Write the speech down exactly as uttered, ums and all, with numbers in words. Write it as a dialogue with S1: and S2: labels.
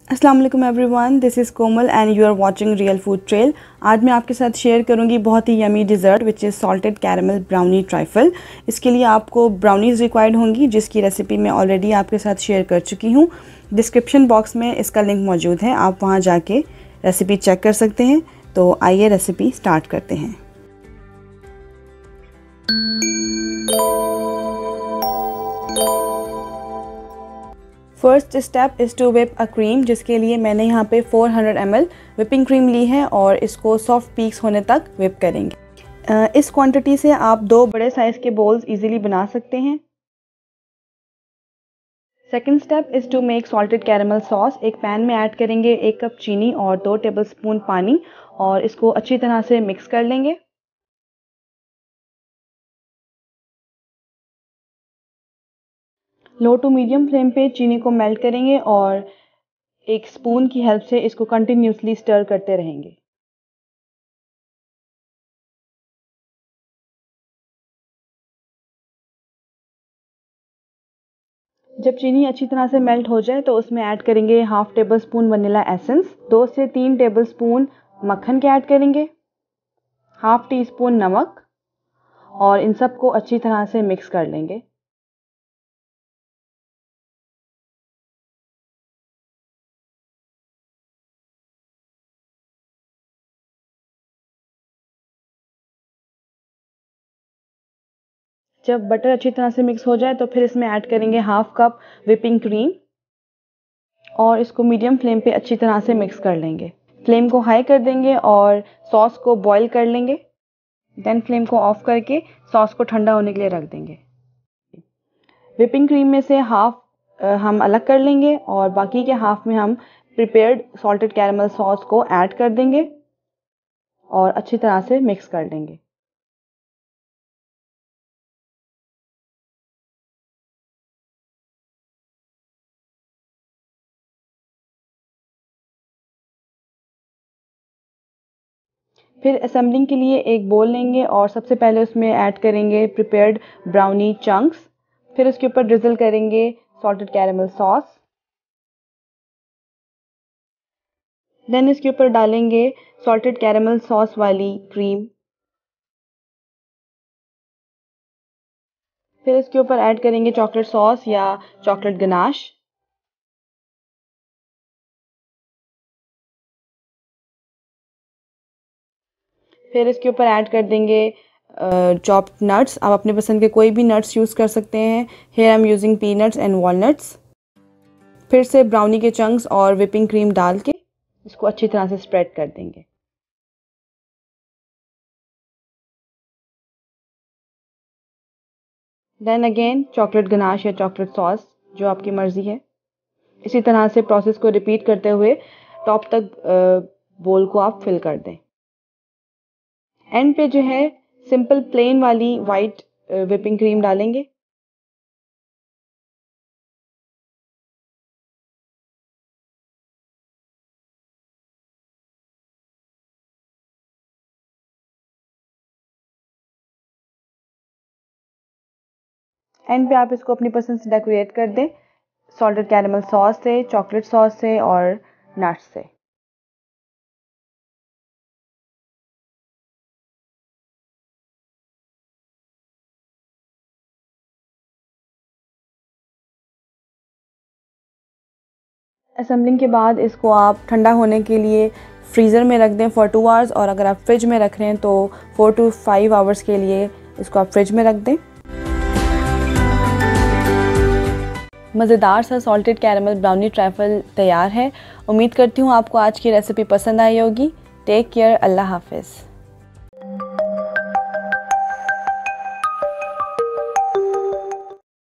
S1: अस्सलाम वालेकुम everyone, this is Komal and you are watching real food trail. आज मैं आपके साथ शेयर करूंगी बहुत ही yummy dessert which is salted caramel brownie trifle. इसके लिए आपको ब्राउनीज़ रिक्वायर्ड होंगी, जिसकी रेसिपी मैं ऑलरेडी आपके साथ शेयर कर चुकी हूँ। डिस्क्रिप्शन बॉक्स में इसका लिंक मौजूद है, आप वहाँ जाके रेसिपी चेक कर सकते हैं। तो आइए रेसिपी स्टार्ट करते हैं। First step is to whip a cream, जिसके लिए मैंने यहाँ पे चार सौ एम एल whipping क्रीम ली है और इसको सॉफ्ट पीक्स होने तक whip करेंगे। इस क्वांटिटी से आप दो बड़े साइज़ के बोल्स इजीली बना सकते हैं। Second step is to make salted caramel sauce. एक पैन में ऐड करेंगे एक कप चीनी और दो टेबलस्पून पानी और इसको अच्छी तरह से मिक्स कर लेंगे। लो टू मीडियम फ्लेम पे चीनी को मेल्ट करेंगे और एक स्पून की हेल्प से इसको कंटिन्यूसली स्टर करते रहेंगे। जब चीनी अच्छी तरह से मेल्ट हो जाए तो उसमें ऐड करेंगे half tablespoon vanilla essence, दो से तीन टेबल स्पून मक्खन के ऐड करेंगे, हाफ टी स्पून नमक और इन सब को अच्छी तरह से मिक्स कर लेंगे। जब बटर अच्छी तरह से मिक्स हो जाए तो फिर इसमें ऐड करेंगे हाफ कप व्हिपिंग क्रीम और इसको मीडियम फ्लेम पे अच्छी तरह से मिक्स कर लेंगे। फ्लेम को हाई कर देंगे और सॉस को बॉईल कर लेंगे। देन फ्लेम को ऑफ करके सॉस को ठंडा होने के लिए रख देंगे। व्हिपिंग क्रीम में से हाफ हम अलग कर लेंगे और बाकी के हाफ में हम प्रिपेयर्ड सॉल्टेड कैरमल सॉस को ऐड कर देंगे और अच्छी तरह से मिक्स कर लेंगे। फिर असेंबलिंग के लिए एक बोल लेंगे और सबसे पहले उसमें ऐड करेंगे प्रिपेयर्ड ब्राउनी चंक्स। फिर उसके ऊपर ड्रिजल करेंगे सॉल्टेड कैरमल सॉस। देन इसके ऊपर डालेंगे सॉल्टेड कैरमल सॉस वाली क्रीम। फिर इसके ऊपर ऐड करेंगे चॉकलेट सॉस या चॉकलेट गनाश। फिर इसके ऊपर ऐड कर देंगे चॉप्ड नट्स। आप अपने पसंद के कोई भी नट्स यूज़ कर सकते हैं। Here I am using peanuts and walnuts. फिर से ब्राउनी के चंक्स और व्हिपिंग क्रीम डाल के इसको अच्छी तरह से स्प्रेड कर देंगे। देन अगेन चॉकलेट गनाश या चॉकलेट सॉस, जो आपकी मर्ज़ी है। इसी तरह से प्रोसेस को रिपीट करते हुए टॉप तक बोल को आप फिल कर दें। एंड पे जो है सिंपल प्लेन वाली वाइट व्हिपिंग क्रीम डालेंगे। एंड पे आप इसको अपनी पसंद से डेकोरेट कर दें सॉल्टेड कैरमल सॉस से, चॉकलेट सॉस से और नट्स से। असेंबलिंग के बाद इसको आप ठंडा होने के लिए फ्रीज़र में रख दें फॉर टू आवर्स, और अगर आप फ्रिज में रख रहे हैं तो फोर टू फाइव आवर्स के लिए इसको आप फ्रिज में रख दें। मज़ेदार सा सॉल्टेड कैरमल ब्राउनी ट्राइफल तैयार है। उम्मीद करती हूँ आपको आज की रेसिपी पसंद आई होगी। टेक केयर, अल्लाह हाफिज़।